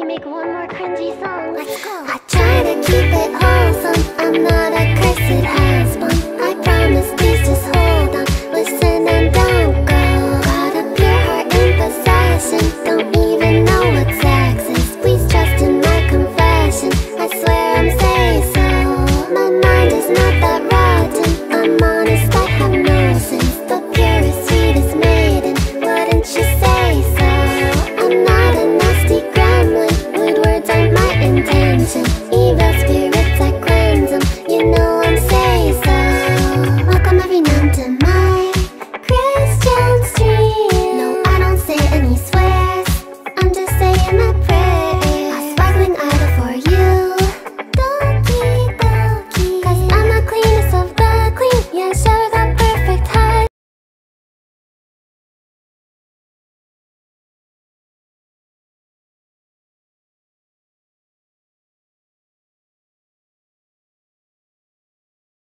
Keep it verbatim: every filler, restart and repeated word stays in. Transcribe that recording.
make one more cringy song. Let's go. I try to keep it wholesome. I'm not a cursed